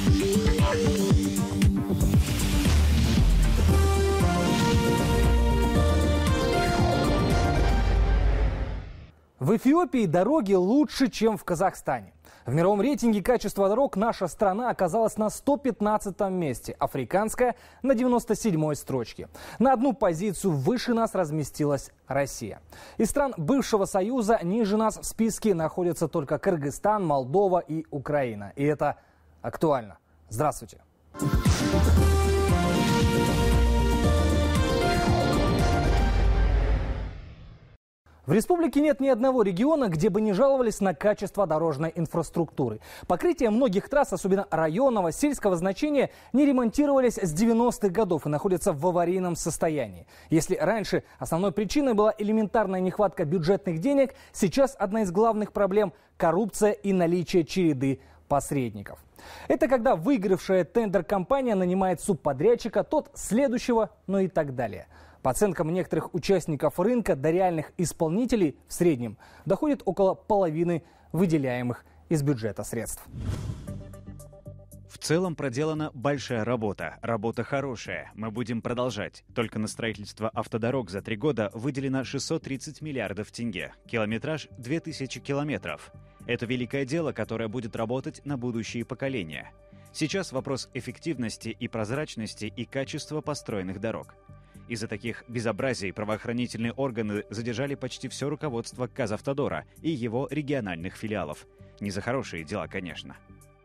В Эфиопии дороги лучше, чем в Казахстане. В мировом рейтинге качества дорог наша страна оказалась на 115-м месте, африканская – на 97-й строчке. На одну позицию выше нас разместилась Россия. Из стран бывшего Союза ниже нас в списке находятся только Кыргызстан, Молдова и Украина. И это актуально. Здравствуйте. В республике нет ни одного региона, где бы не жаловались на качество дорожной инфраструктуры. Покрытие многих трасс, особенно районного, сельского значения, не ремонтировались с 90-х годов и находятся в аварийном состоянии. Если раньше основной причиной была элементарная нехватка бюджетных денег, сейчас одна из главных проблем – коррупция и наличие череды посредников. Это когда выигравшая тендер компания нанимает субподрядчика, тот следующего, ну и так далее. По оценкам некоторых участников рынка, до реальных исполнителей в среднем доходит около половины выделяемых из бюджета средств. В целом проделана большая работа. Работа хорошая. Мы будем продолжать. Только на строительство автодорог за 3 года выделено 630 миллиардов тенге. Километраж – 2000 километров. Это великое дело, которое будет работать на будущие поколения. Сейчас вопрос эффективности и прозрачности и качества построенных дорог. Из-за таких безобразий правоохранительные органы задержали почти все руководство Казавтодора и его региональных филиалов. Не за хорошие дела, конечно.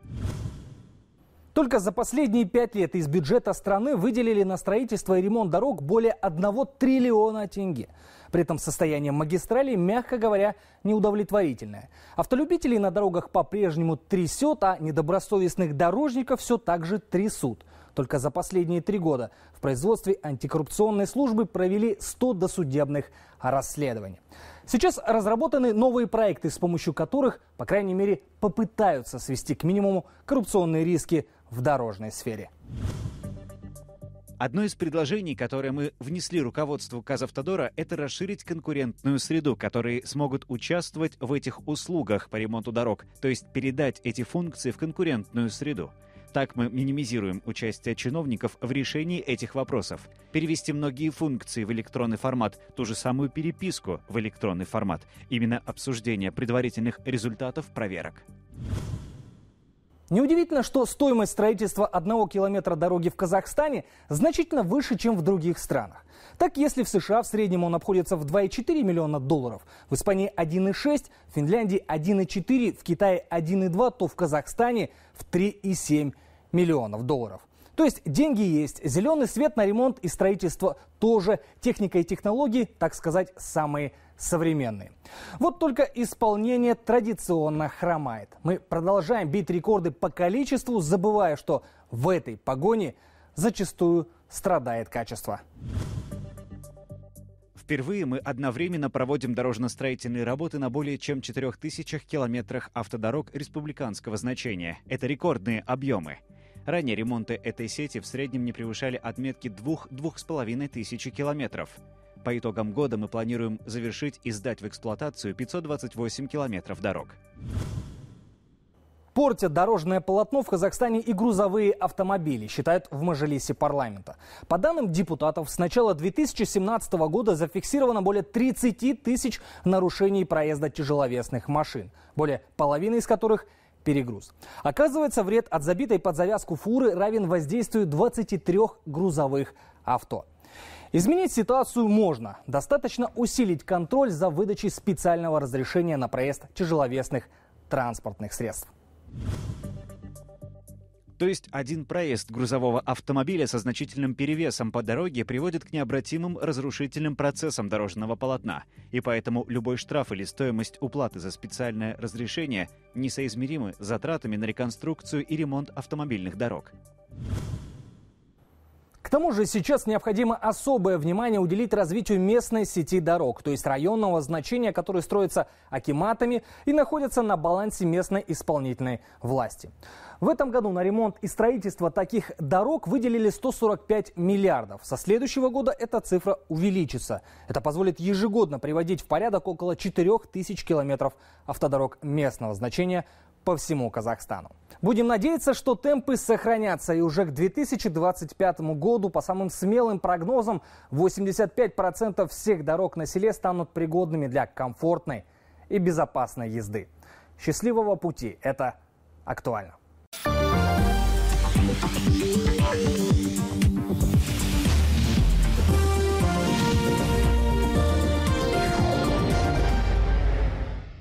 Только за последние 5 лет из бюджета страны выделили на строительство и ремонт дорог более 1 триллиона тенге. При этом состояние магистралей, мягко говоря, неудовлетворительное. Автолюбителей на дорогах по-прежнему трясет, а недобросовестных дорожников все так же трясут. Только за последние 3 года в производстве антикоррупционной службы провели 100 досудебных расследований. Сейчас разработаны новые проекты, с помощью которых, по крайней мере, попытаются свести к минимуму коррупционные риски в дорожной сфере. Одно из предложений, которое мы внесли руководству Казавтодора, это расширить конкурентную среду, которые смогут участвовать в этих услугах по ремонту дорог, то есть передать эти функции в конкурентную среду. Так мы минимизируем участие чиновников в решении этих вопросов. Перевести многие функции в электронный формат, ту же самую переписку в электронный формат. Именно обсуждение предварительных результатов проверок. Неудивительно, что стоимость строительства 1 километра дороги в Казахстане значительно выше, чем в других странах. Так, если в США в среднем он обходится в $2,4 миллиона, в Испании 1,6, в Финляндии 1,4, в Китае 1,2, то в Казахстане в $3,7 миллионов. То есть деньги есть, зеленый свет на ремонт и строительство тоже, техника и технологии, так сказать, самые современные. Вот только исполнение традиционно хромает. Мы продолжаем бить рекорды по количеству, забывая, что в этой погоне зачастую страдает качество. Впервые мы одновременно проводим дорожно-строительные работы на более чем 4000 километрах автодорог республиканского значения. Это рекордные объемы. Ранее ремонты этой сети в среднем не превышали отметки 2-2,5 тысячи километров. По итогам года мы планируем завершить и сдать в эксплуатацию 528 километров дорог. Портят дорожное полотно в Казахстане и грузовые автомобили, считают в Мажилисе парламента. По данным депутатов, с начала 2017 года зафиксировано более 30 тысяч нарушений проезда тяжеловесных машин, более половины из которых перегруз. Оказывается, вред от забитой под завязку фуры равен воздействию 23 грузовых авто. Изменить ситуацию можно. Достаточно усилить контроль за выдачей специального разрешения на проезд тяжеловесных транспортных средств. То есть один проезд грузового автомобиля со значительным перевесом по дороге приводит к необратимым разрушительным процессам дорожного полотна. И поэтому любой штраф или стоимость уплаты за специальное разрешение несоизмеримы с затратами на реконструкцию и ремонт автомобильных дорог. К тому же сейчас необходимо особое внимание уделить развитию местной сети дорог, то есть районного значения, которые строятся акиматами и находятся на балансе местной исполнительной власти. В этом году на ремонт и строительство таких дорог выделили 145 миллиардов. Со следующего года эта цифра увеличится. Это позволит ежегодно приводить в порядок около 4000 километров автодорог местного значения по всему Казахстану. Будем надеяться, что темпы сохранятся, и уже к 2025 году, по самым смелым прогнозам, 85% всех дорог на селе станут пригодными для комфортной и безопасной езды. Счастливого пути! Это актуально.